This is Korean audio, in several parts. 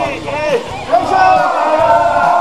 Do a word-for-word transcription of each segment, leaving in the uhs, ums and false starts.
일, 액션!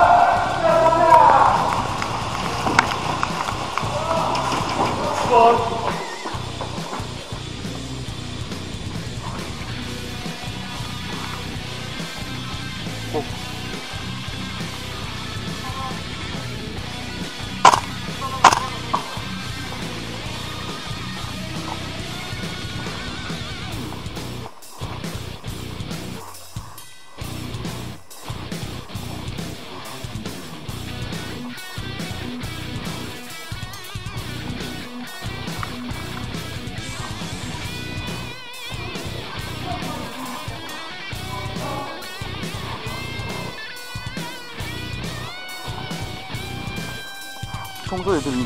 청소해 드립니다.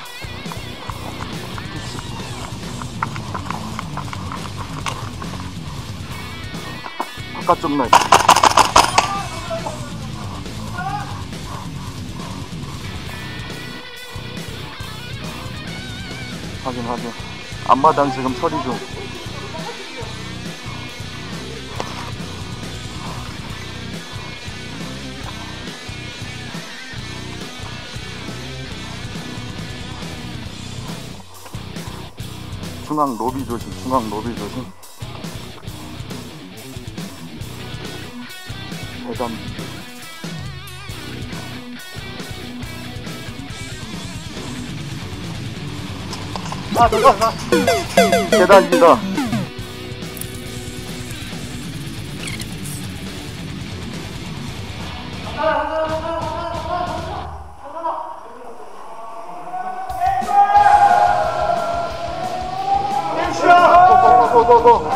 바깥쪽 날 확인 확인. 앞마당 지금 처리 중. 중앙 로비 조심, 중앙 로비 조심. 계단. 아, 나가, 나. 계단입니다. 고고고고고.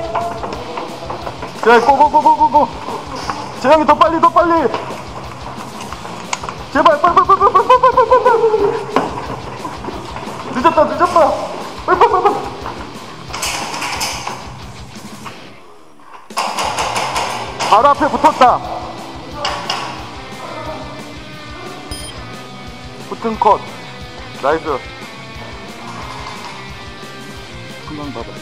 자, 고고고고고고. 재영이 더 빨리, 더 빨리. 제발, 빨리, 빨리, 빨리, 빨리, 빨리, 빨리, 빨리, 빨리. 늦었다, 늦었다. 빨리, 빨리, 빨리. 바로 앞에 붙었다. 붙은 컷. 나이스. 금방 받아.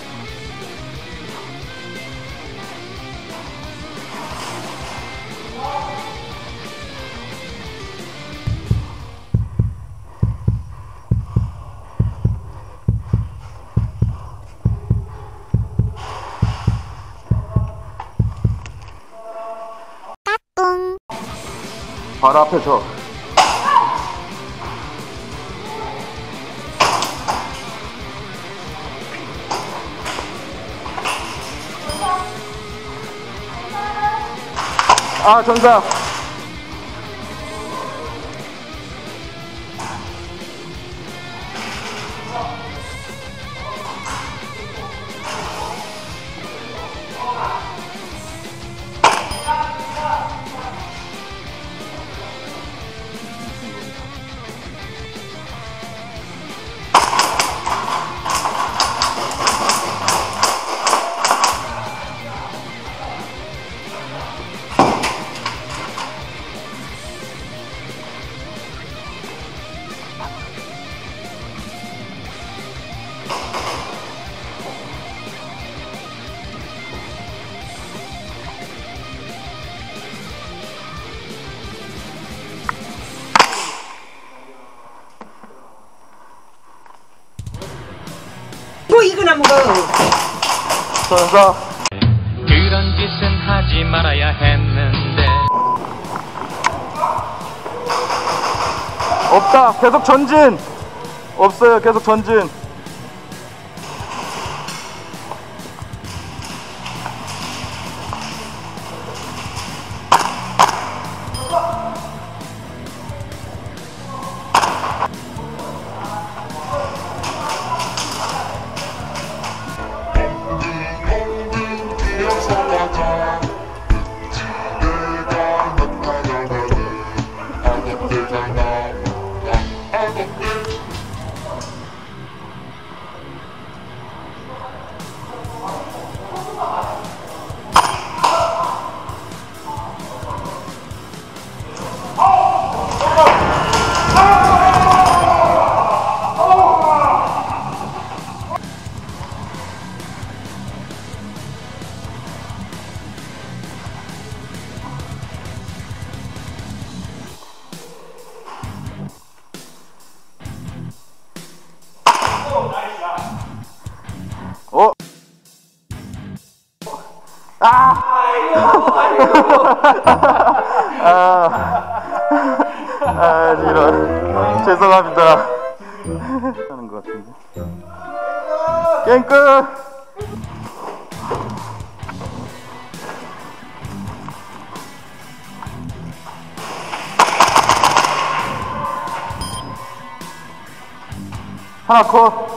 바로 앞에서 아 전사 뭐 이거나 먹어. 전사 그런 짓은 하지 말아야 했는데. 없다. 계속 전진. 없어요. 계속 전진. 어? 아! 아, 아, 이런. 죄송합니다. 하는 것 같은데. 게임 끝! 하나 컷!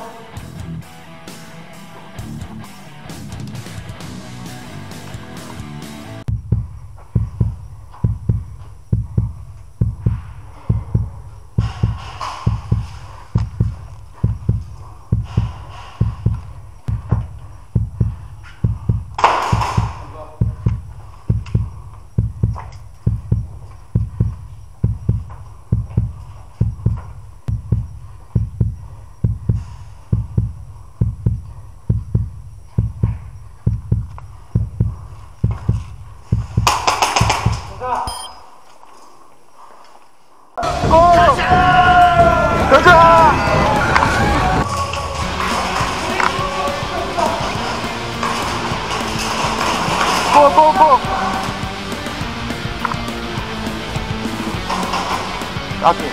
가자! 고, 고, 고! 나도.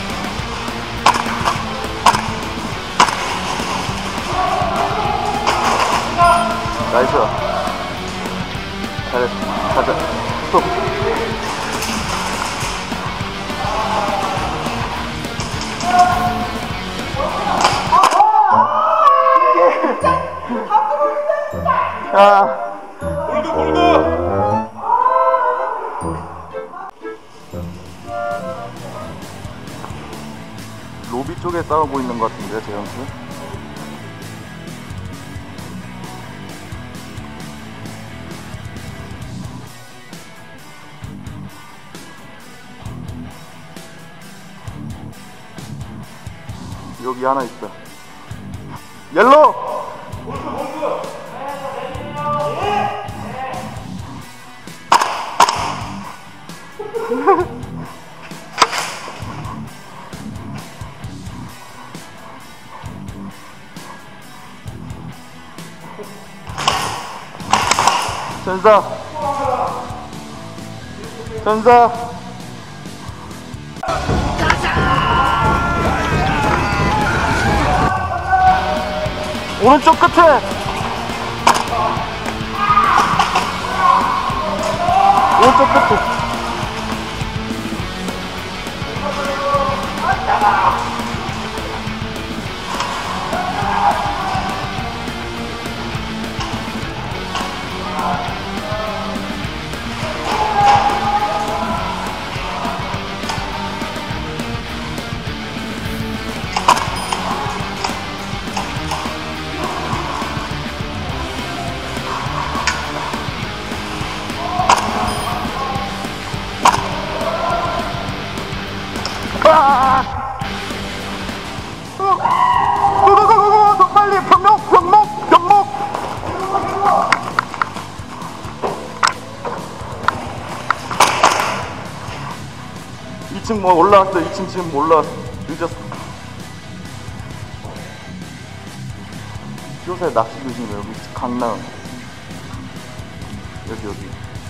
나이스. 잘했어. 가자. 스톱. 아. 골드 골드. 로비 쪽에 싸우고 있는 것 같은데, 재영씨. 여기 하나 있다. 옐로우! 전사! 전사! 오른쪽 끝에! 오른쪽 끝에! 아! 고고고고고! 빨리 병목! 병목! 병목! 이 층 뭐 올라왔어. 이 층 지금 올라왔어. 늦었어. 요새 낚시 조심해. 여기 강남. 여기 여기.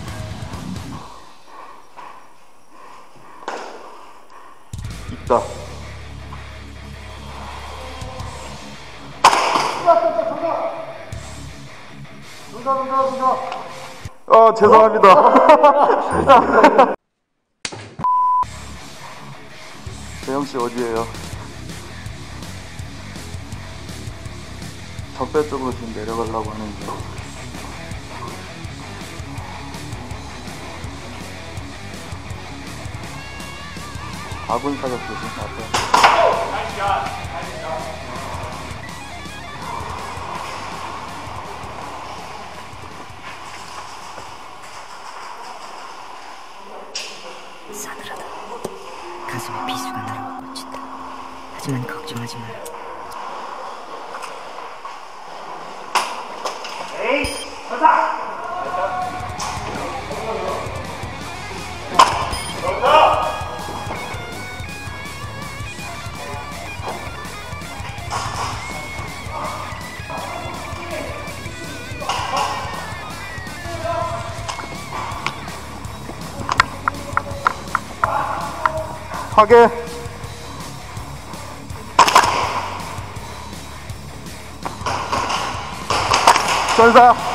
있다. 아, 죄송합니다. 재영씨 어디에요? 적배 쪽으로 지금 내려가려고 하는데. 아군 사격 조심. 앞에. 싸늘하다. 가슴에 비수가 날아와 꽂힌다. 하지만 걱정하지 마라. 에이, 가자! 파괴. 전사.